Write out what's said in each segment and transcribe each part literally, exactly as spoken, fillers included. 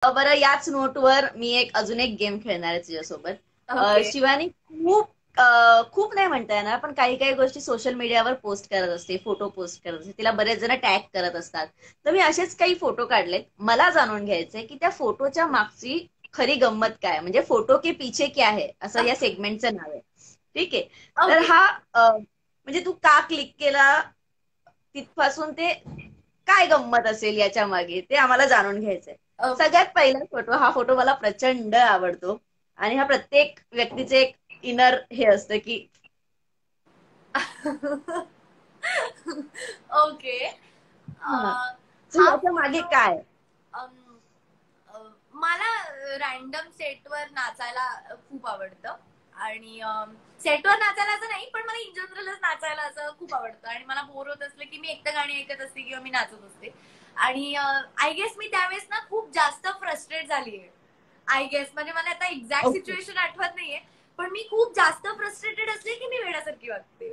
बरं, याच नोटवर मी एक अजून एक गेम खेळणार आहे तुझ्यासोबत. अ, ओके. शिवानी खूप अ, खूप नाही म्हणता येणार, पण काही काही गोष्टी सोशल मीडियावर पोस्ट करत असते, फोटो पोस्ट करत असते, तिला बरेच जण टॅग करत असतात. तर मी असेच काही फोटो काढलेत. मला जाणून घ्यायचंय की त्या फोटोच्या मागची खरी गंमत काय आहे? म्हणजे फोटो के पीछे क्या है, असं या सेगमेंटचं नाव आहे. ठीक आहे. तर ओके. हा अ, म्हणजे तू का क्लिक केला, तिथपासून ते काय गंमत असेल याच्या मागे, ते आम्हाला जाणून घ्यायचंय. ओके. सगळ्यात पहिला फोटो, हा फोटो मला प्रचंड आवडतो. आणि हा प्रत्येक व्यक्तीचे एक इनर हे असतं की ओके. हा, अ, तर हा याच्या मागे फोटो काय? अम, अ, मला रॅन्डम सेटवर नाचायला खूप आवडतं. आणि सेटवर नाचायला असं नाही, पण मला इन जनरलच नाचायला असं खूप आवडतं. आणि मला बोर होत असलं की मी एकटं गाणी ऐकत असते किंवा मी नाचत असते. आणि आय गेस मी त्यावेळेस ना खूप जास्त फ्रस्ट्रेट झालीये. आय गेस म्हणजे मला आता एक्झॅक्ट ओके. सिच्युएशन आठवत नाहीये, पण मी खूप जास्त फ्रस्ट्रेटेड असले की मी वेड्यासारखी वागते.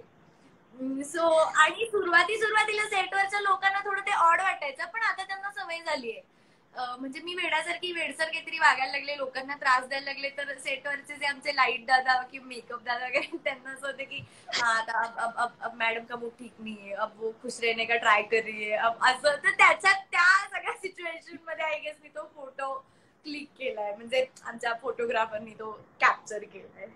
सो आणि सुरुवाती सुरुवातीला सेटवरच्या लोकांना थोडं ते ऑड वाटायचं, पण आता त्यांना सवय झालीये. म्हणजे मी वेड्यासारखी वेडसर काहीतरी वागायला लागले, लोकांना त्रास द्यायला लागले, तर सेटवरचे जे आमचे लाईट दादा किंवा मेकअप दादा वगैरे त्यांना असं होतं की हाँ आता अब अब अब अब मॅडम का मूड ठीक नहीं है, अब वो खुश रहने का ट्राय कर रही है, अब असं. तर त्याच्यात त्या सगळ्या सिच्युएशन मध्ये आय गेस मी तो फोटो क्लिक केलाय, म्हणजे आमच्या फोटोग्राफरनी तो कॅप्चर केलाय.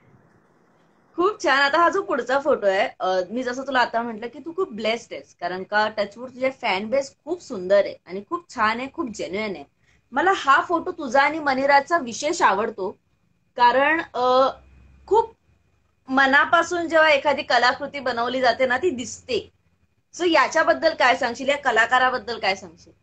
खूप छान. आता हा जो पुढचा फोटो आहे, अ, मी जसं तुला आता म्हटलं की तू खूप ब्लेस्ड आहेस, कारण का टचवूड तुझे फॅन बेस खूप सुंदर आहे आणि खूप छान आहे, खूप जेन्युइन आहे. मला हा फोटो तुझा आणि मनिराचा विशेष आवडतो, कारण अ, खूप मनापासून जेव्हा एखादी कलाकृती बनवली जाते ना, ती दिसते. सो याच्याबद्दल काय सांगशील, या कलाकाराबद्दल काय सांगशील?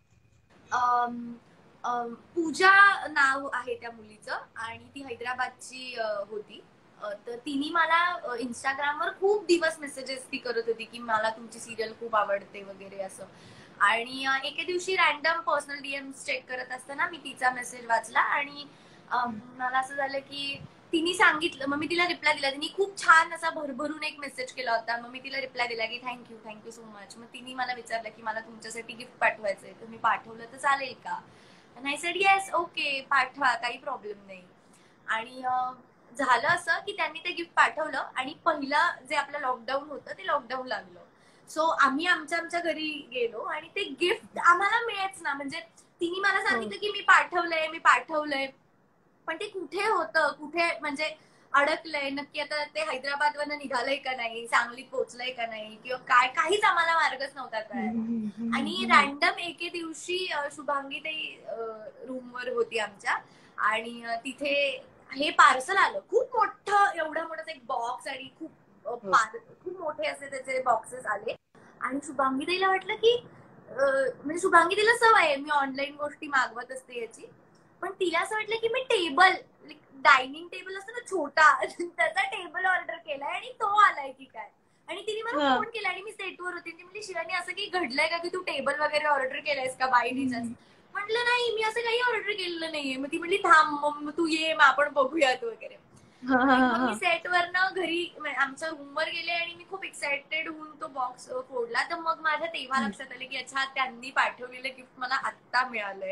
अम, अम, पूजा नाव आहे त्या मुलीचं आणि ती हैदराबादची अ, होती. अ, तर तिने मला अ, इंस्टाग्रामवर खूप दिवस मेसेजेस ती करत होती की मला तुमची सिरियल खूप आवडते वगैरे असं. आणि अ, एके दिवशी रॅन्डम पर्सनल डीएम्स चेक करत असताना मी तिचा मेसेज वाचला आणि अ, मला असं झालं की तिने सांगितलं. मग मी तिला रिप्लाय दिला. तिने खूप छान असा भरभरून एक मेसेज केला होता. मग मी तिला रिप्लाय दिला की थँक्यू थँक्यू सो मच. मग तिने मला विचारलं की मला तुमच्यासाठी गिफ्ट पाठवायचंय, तर मी पाठवलं तर चालेल का? आणि आय सेड येस ओके पाठवा, काही प्रॉब्लेम नाही. आणि अ, झालं असं की त्यांनी ते गिफ्ट पाठवलं आणि पहिलं जे आपलं लॉकडाऊन होतं ते लॉकडाऊन लागलं. सो आम्ही आमच्या आमच्या घरी गेलो आणि ते गिफ्ट आम्हाला मिळेच ना. म्हणजे तिने मला हो. सांगितलं की मी पाठवलंय मी पाठवलंय, पण ते कुठे होतं, कुठे म्हणजे अडकलंय नक्की, आता ते हैदराबाद वरनं निघालंय का नाही, सांगलीत पोहोचलंय का नाही किंवा काय, काहीच आम्हाला मार्गच नव्हता हम्म, कळायला. हम्म, हम्म, आणि हम्म, रॅन्डम एके दिवशी अ, शुभांगी ताई रूमवर होती आमच्या आणि अ, तिथे हे पार्सल आलं खूप मोठं, एवढा मोठा एक बॉक्स आणि खूप अ, हो. पार- खूप मोठे असे त्याचे बॉक्सेस आले. आणि शुभांगी ताईला वाटलं की अ, म्हणजे शुभांगी ताईला सवय आहे मी ऑनलाईन गोष्टी मागवत असते याची, पण तिला असं वाटलं की मी टेबल, डायनिंग टेबल असतो ना छोटा, त्याचा टेबल ऑर्डर केलाय आणि तो आलाय की काय. आणि तिने मला हा. फोन केला आणि मी सेटवर होते. ती म्हणली शिवानी असं की घडलंय का की तू टेबल वगैरे ऑर्डर केलायस का बाय एनी चान्स. हम्म. म्हटलं नाही मी असं काही ऑर्डर केलेलं नाहीये. मग ती म्हणली थांब मग तू ये मग आपण बघूयात वगैरे. हा, हा, आणि हा, मग मी हा. सेटवरनं घरी आमच्या रूमवर गेले आणि मी खूप एक्साइटेड होऊन तो बॉक्स फोडला. तर मग माझ्या तेव्हा हम्म. लक्षात आले की अच्छा त्यांनी पाठवलेलं गिफ्ट मला आत्ता मिळालंय.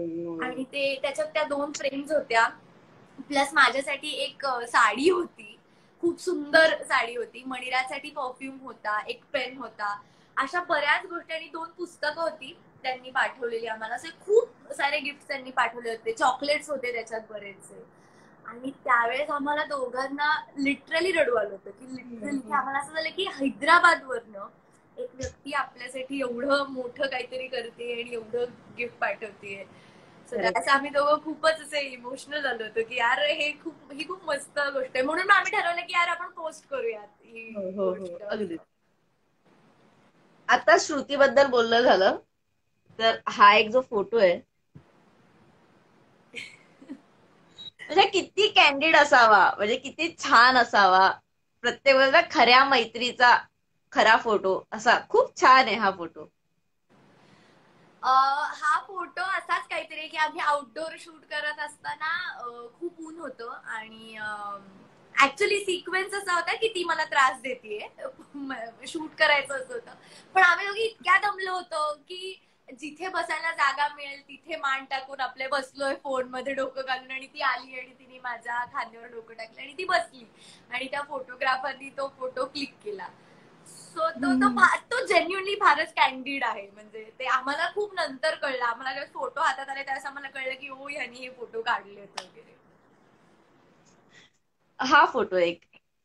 आणि हो. ते त्याच्यात त्या दोन फ्रेम्स होत्या, प्लस माझ्यासाठी एक अ, साडी होती. खूप सुंदर साडी होती. मणिरासाठी परफ्यूम होता, एक पेन होता. अशा बऱ्याच गोष्टी आणि दोन पुस्तकं होती त्यांनी पाठवलेली आम्हाला. असे खूप सारे गिफ्ट त्यांनी पाठवले होते. चॉकलेट्स होते त्याच्यात बरेचसे. आणि त्यावेळेस आम्हाला दोघांना लिटरली रडू आलं होतं, की लिटरली आम्हाला असं झालं की हैदराबादवरनं एक व्यक्ती आपल्यासाठी एवढं मोठं काहीतरी करते आणि एवढं गिफ्ट पाठवते. So correct. त्यावेळेस आम्ही दोघं खूपच असे इमोशनल झालो होतो की यार हे खूप ही खूप मस्त गोष्ट आहे. म्हणून मग आम्ही ठरवलं की यार आपण पोस्ट करूयात ही हो, हो, हो, गोष्ट अगदी. असं. आता श्रुतीबद्दल बोलणं झालं, तर हा एक जो फोटो आहे, म्हणजे किती कॅन्डिड असावा, म्हणजे किती छान असावा. प्रत्येक वेळेला खऱ्या मैत्रीचा खरा फोटो असा खूप छान आहे हा फोटो. अं, हा फोटो असाच काहीतरी की आम्ही आउटडोर शूट करत असताना अं, खूप ऊन होतं आणि ऍक्च्युली सिक्वेन्स असा होता की ती मला त्रास देतेय, शूट करायचं असं होतं. पण आम्ही दोघी इतक्या दमलो होतो की जिथे बसायला जागा मिळेल तिथे मान टाकून आपले बसलोय फोन मध्ये डोकं घालून, आणि ती आली आणि तिने माझ्या खांद्यावर डोकं टाकलं आणि ती बसली आणि त्या फोटोग्राफरनी तो फोटो क्लिक केला. सो तो तो तो जेन्युअनली फारच कॅन्डिड आहे. म्हणजे ते आम्हाला खूप नंतर कळलं, आम्हाला जेव्हा फोटो हातात आले त्यावेळेस आम्हाला कळलं की ओ ह्यांनी हे फोटो काढले वगैरे. हा फोटो एक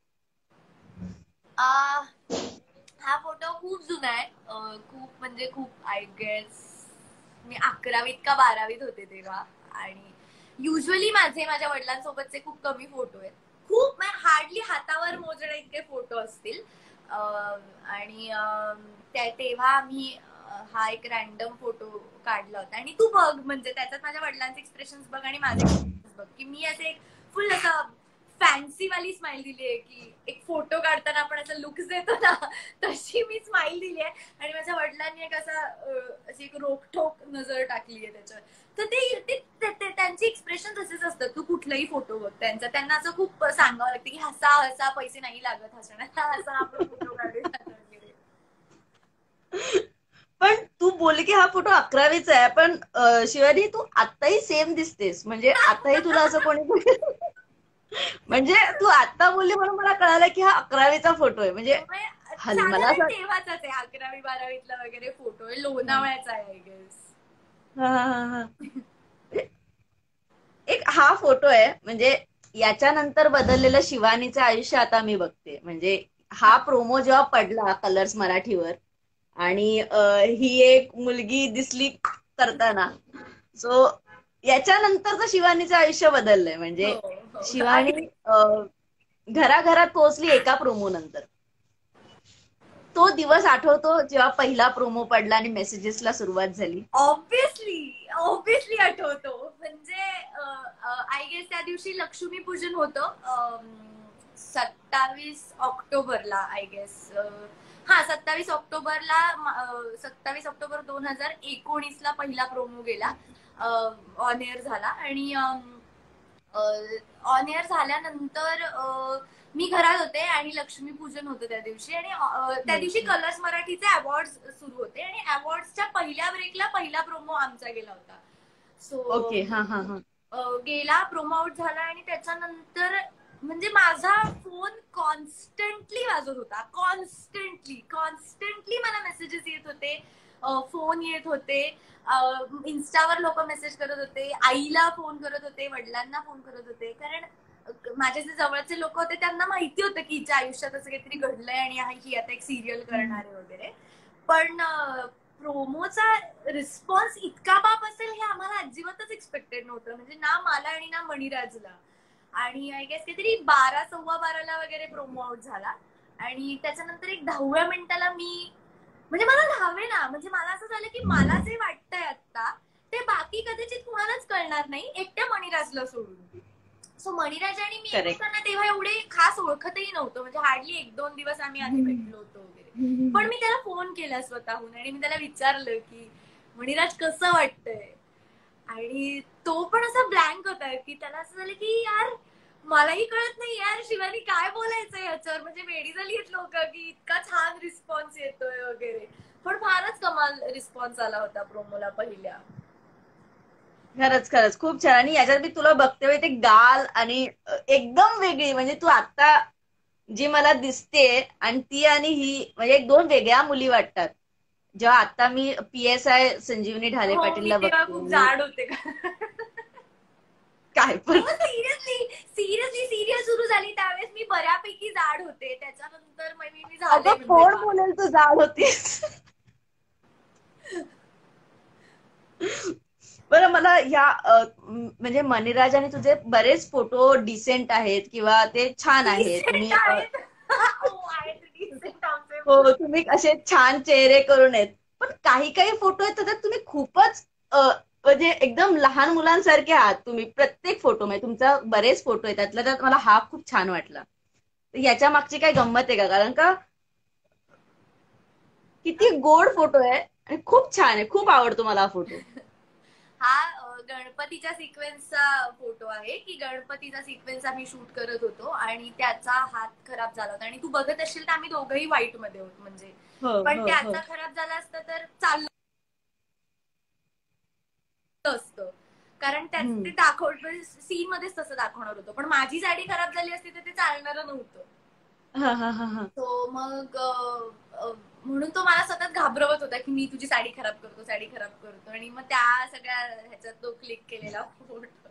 हा फोटो खूप जुना आहे, खूप म्हणजे खूप, आय गेस मी अकरावीत का बारावीत होते तेव्हा. आणि युजली माझे माझ्या वडिलांसोबतचे खूप कमी फोटो आहेत, खूप हार्डली हातावर मोजणे इतके फोटो असतील. आणि तेव्हा मी हा एक रॅन्डम फोटो काढला होता. आणि तू बघ म्हणजे त्याच्यात माझ्या वडिलांचे एक्सप्रेशन बघ आणि माझे बघ की मी असे एक फुल असं फॅन्सी वाली स्माइल दिली आहे, की एक फोटो काढताना आपण असं लुक्स देतो ना, तशी मी स्माइल दिली आहे. आणि माझ्या वडिलांनी एक असा अशी एक रोखठोक नजर टाकली आहे त्याच्यावर. तर ते त्यांचे एक्सप्रेशन तसेच असतात. तू कुठलाही फोटो बघ त्यांचा, त्यांना असं खूप सांगावं लागतं की हसा हसा, पैसे नाही लागत हसण्याचा, हसा आपण फोटो काढूया वगैरे. पण तू बोलली की हा फोटो अकरावीचा आहे, पण शिवानी तू आताही सेम दिसतेस. म्हणजे आताही तुला असं कोणी म्हणजे तू आता बोलली म्हणून मला कळालं की हा अकरावीचा फोटो आहे. म्हणजे मला असं तेव्हाच आहे, अकरावी बारावीतला वगैरे फोटो आहे, लोणावळ्याचा आहे आय गेस. हा हा हा एक हा फोटो आहे. म्हणजे याच्यानंतर बदललेलं शिवानीचं आयुष्य आता मी बघते. म्हणजे हा प्रोमो जेव्हा पडला कलर्स मराठीवर आणि ही एक मुलगी दिसली करताना, सो याच्यानंतरच शिवानीचं आयुष्य बदललंय. म्हणजे शिवानी घराघरात पोहोचली एका प्रोमो नंतर. तो दिवस आठवतो जेव्हा पहिला प्रोमो पडला आणि मेसेजेसला सुरुवात झाली? ऑब्विसली ऑब्विसली आठवतो. म्हणजे आय गेस त्या दिवशी लक्ष्मीपूजन होतं, सत्तावीस ऑक्टोबरला आय गेस. हा सत्तावीस ऑक्टोबरला सत्तावीस ऑक्टोबर दोन हजार एकोणीस ला पहिला प्रोमो गेला, ऑन एअर झाला. आणि ऑन एअर झाल्यानंतर मी घरात होते आणि लक्ष्मीपूजन होतं त्या दिवशी. आणि त्या दिवशी कलर्स मराठीचे अवॉर्ड सुरू होते आणि अवॉर्डच्या पहिल्या ब्रेकला पहिला प्रोमो आमचा गेला होता. सो ओके हा हा हा गेला, प्रोमो आउट झाला आणि त्याच्यानंतर म्हणजे माझा फोन कॉन्स्टंटली वाजत होता. कॉन्स्टंटली कॉन्स्टंटली मला मेसेजेस येत होते, फोन येत होते, इन्स्टावर लोक मेसेज करत होते, आईला फोन करत होते, वडिलांना फोन करत होते. कारण माझे जे जवळचे लोक होते त्यांना माहिती होतं की हिच्या आयुष्यात असं काहीतरी घडलंय आणि ही आता एक सिरियल करणार आहे वगैरे. पण प्रोमोचा रिस्पॉन्स इतका बाप असेल हे आम्हाला अजिबातच एक्सपेक्टेड नव्हतं. म्हणजे ना मला आणि ना मणिराजला. आणि आय गेस काहीतरी बारा सव्वा बाराला वगैरे प्रोमो आउट झाला. आणि त्याच्यानंतर एक दहाव्या मिनिटाला मी, म्हणजे मला धावे ना, म्हणजे मला असं झालं की मला जे वाटतंय आता ते बाकी कदाचित कुणालाच कळणार नाही, एकट्या मणिराजला सोडून. सो मणिराज आणि मी एकमेकांना तेव्हा एवढे खास ओळखतही नव्हतो. म्हणजे हार्डली एक दोन दिवस आम्ही आधी भेटलो होतो वगैरे. पण मी त्याला फोन केला स्वतःहून आणि मी त्याला विचारलं की मणिराज कसं वाटतंय. आणि तो पण असा ब्लँक होता की त्याला असं झालं की यार मलाही कळत नाही यार शिवानी काय बोलायचं याच्यावर. म्हणजे वेडी झाली आहेत लोक की इतका छान रिस्पॉन्स येतोय वगैरे. पण फारच कमाल रिस्पॉन्स आला होता प्रोमोला पहिल्या. खरंच खरंच खूप छान. आणि याच्यात मी तुला बघते ते गाल आणि एकदम वेगळी, म्हणजे तू आता जी मला दिसते आणि ती आणि ही म्हणजे एक दोन वेगळ्या मुली वाटतात. जेव्हा आता मी P S I Sanjeevani Dhale पाटीलला बघते, खूप जाड होते का काय पण सिरियसली सिरियसली सिरियल सुरू झाली त्यावेळेस मी बऱ्यापैकी जाड होते. त्याच्यानंतर मी मी झाले. कोण बोलेल तू जाड होतीस. बरं मला ह्या म्हणजे मणिराज आणि तुझे बरेच फोटो डिसेंट आहेत किंवा ते छान आहेत. तुम्ही हो तुम्ही असे छान चेहरे करून आहेत. पण काही काही फोटो आहेत त्याच्यात तुम्ही खूपच म्हणजे एकदम लहान मुलांसारखे आहात तुम्ही प्रत्येक फोटो मध्ये. तुमचा बरेच फोटो आहेत, त्यातल्या त्यात मला हा खूप छान वाटला. याच्या मागची काही गंमत आहे का? कारण का किती गोड फोटो आहे आणि खूप छान आहे. खूप आवडतो मला हा फोटो. हा गणपतीच्या सिक्वेन्सचा फोटो आहे की गणपतीचा सिक्वेन्स आम्ही शूट करत होतो आणि त्याचा हात खराब झाला होता. आणि तू बघत असशील तर आम्ही दोघंही व्हाईट मध्ये होतो म्हणजे. पण त्याचा खराब झाला असता तर चाललं असतं, कारण त्यात हम्म. ते दाखव सीन मध्येच तसं दाखवणार होतं, पण माझी साडी खराब झाली असती तर ते चालणार नव्हतं. हा हा हा हा. तो मग अ, अ, म्हणून तो मला सतत घाबरवत होता की मी तुझी साडी खराब करतो, साडी खराब करतो, आणि मग त्या सगळ्या ह्याच्यात तो क्लिक केलेला फोटो.